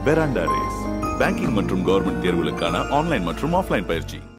VerandaRace. Banking மற்றும் government தேர்வுகளுக்கான online மற்றும் ஆஃப்லைன் பயிற்சி.